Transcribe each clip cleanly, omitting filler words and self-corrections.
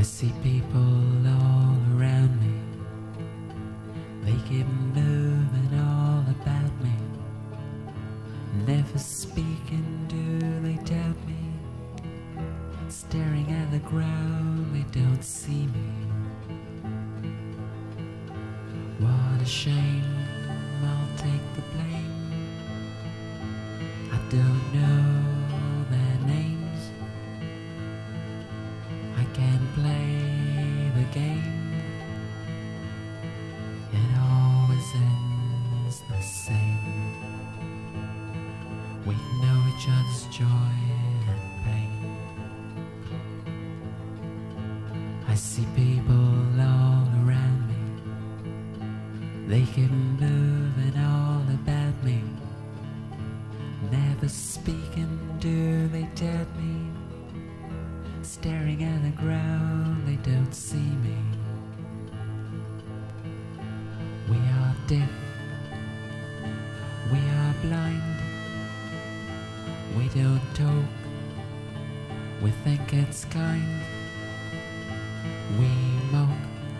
I see people all around me. They keep moving all about me. Never speaking, do they doubt me? Staring at the ground, they don't see me. What a shame, I'll take the blame. I don't know their names. I can't play the game. It always ends the same. We know each other's joy and pain. I see people all around me. They keep moving all about me. Never speaking, do they doubt me? Staring at the ground, they don't see me. We are deaf, we are blind. We don't talk, we think it's kind. We mock,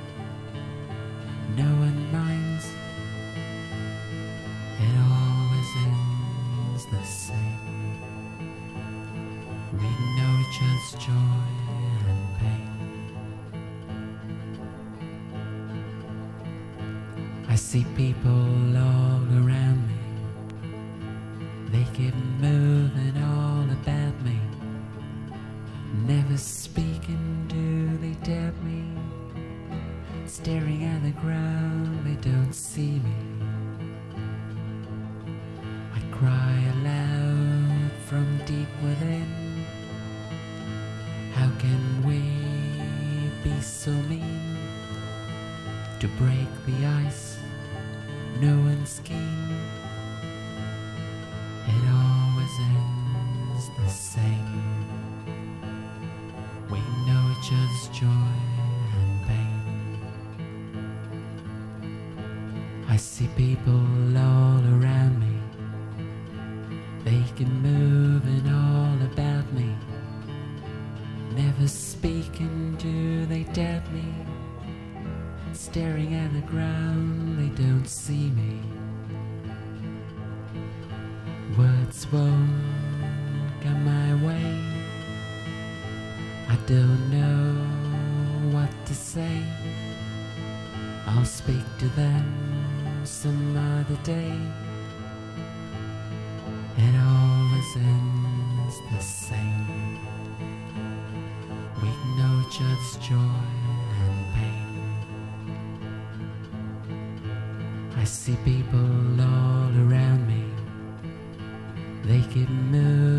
no one minds. It always ends the same. We know each other's joy and pain. I see people all around me. They keep moving all about me. Never speaking, do they doubt me? Staring at the ground, they don't see me. I cry aloud from deep within. How can we be so mean? To break the ice, no one's keen. It always ends the same. We know each other's joy and pain. I see people all around me. They keep moving all about me. Never speaking, do they doubt me? Staring at the ground, they don't see me. Words won't come my way. I don't know what to say. I'll speak to them some other day. It always ends the same. We know each other's joy and pain. I see people all around me. They keep moving